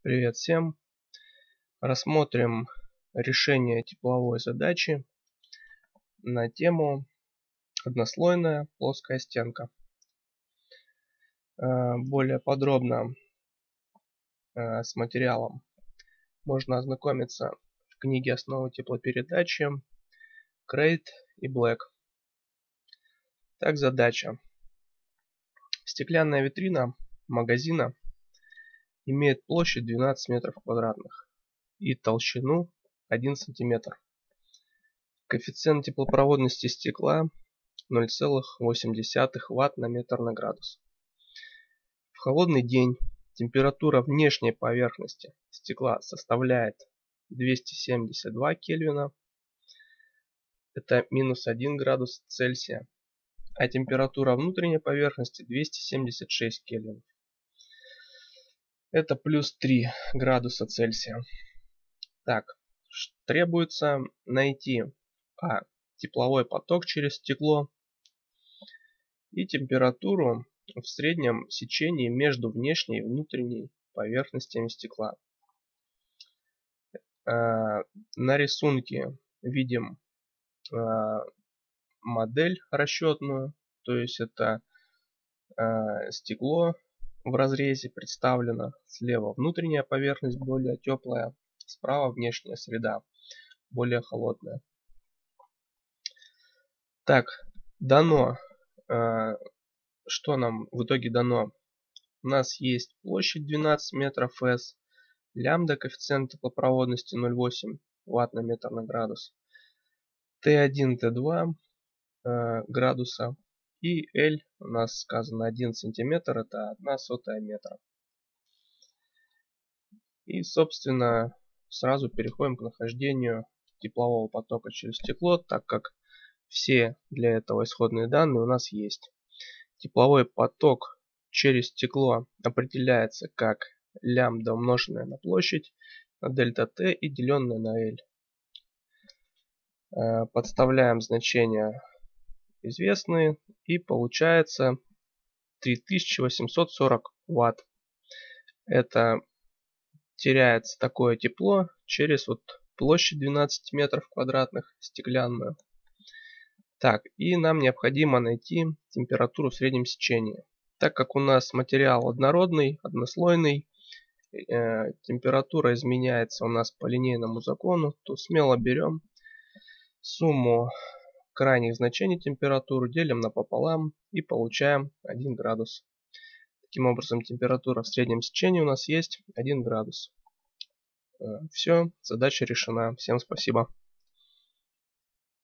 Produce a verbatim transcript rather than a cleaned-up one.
Привет всем! Рассмотрим решение тепловой задачи на тему однослойная плоская стенка. Более подробно с материалом можно ознакомиться в книге «Основы теплопередачи» Крейт и Блэк. Так, задача. Стеклянная витрина магазина имеет площадь двенадцать метров квадратных и толщину один сантиметр. Коэффициент теплопроводности стекла ноль целых восемь десятых ватт на метр на градус. В холодный день температура внешней поверхности стекла составляет двести семьдесят два Кельвина, это минус один градус Цельсия, а температура внутренней поверхности двести семьдесят шесть Кельвинов. Это плюс три градуса Цельсия. Так, требуется найти а. тепловой поток через стекло и температуру в среднем сечении между внешней и внутренней поверхностями стекла. На рисунке видим модель расчетную, то есть это стекло в разрезе представлено, слева внутренняя поверхность более теплая, справа внешняя среда более холодная. Так, дано, что нам в итоге дано? У нас есть площадь двенадцать метров S, лямбда коэффициент теплопроводности ноль целых восемь десятых ватт на метр на градус, тэ один, тэ два градуса и L у нас сказано один сантиметр, это одна сотая метра. И собственно сразу переходим к нахождению теплового потока через стекло, так как все для этого исходные данные у нас есть. Тепловой поток через стекло определяется как лямбда умноженная на площадь на дельта Т и деленное на L. Подставляем значения известные и получается три тысячи восемьсот сорок ватт. Это теряется такое тепло через вот площадь двенадцать метров квадратных стеклянную. Так, и нам необходимо найти температуру в среднем сечении. Так как у нас материал однородный, однослойный, э, температура изменяется у нас по линейному закону, то смело берем сумму крайних значений температуры, делим напополам и получаем один градус. Таким образом, температура в среднем сечении у нас есть один градус. Все, задача решена. Всем спасибо.